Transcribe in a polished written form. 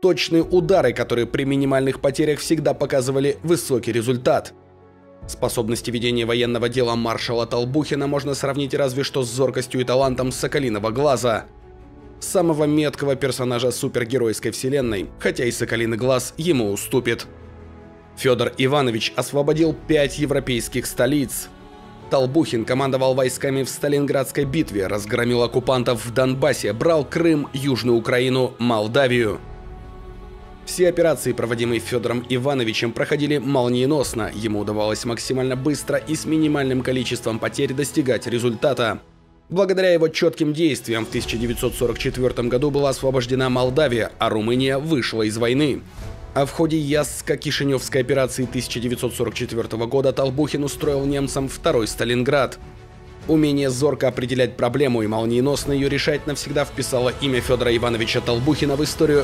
Точные удары, которые при минимальных потерях всегда показывали высокий результат. Способности ведения военного дела маршала Толбухина можно сравнить разве что с зоркостью и талантом Соколиного глаза, самого меткого персонажа супергеройской вселенной, хотя и Соколиный глаз ему уступит. Федор Иванович освободил 5 европейских столиц. Толбухин командовал войсками в Сталинградской битве, разгромил оккупантов в Донбассе, брал Крым, Южную Украину, Молдавию. Все операции, проводимые Федором Ивановичем, проходили молниеносно, ему удавалось максимально быстро и с минимальным количеством потерь достигать результата. Благодаря его четким действиям в 1944 году была освобождена Молдавия, а Румыния вышла из войны. А в ходе Ясско-Кишиневской операции 1944 года Толбухин устроил немцам второй Сталинград. Умение зорко определять проблему и молниеносно ее решать навсегда вписало имя Федора Ивановича Толбухина в историю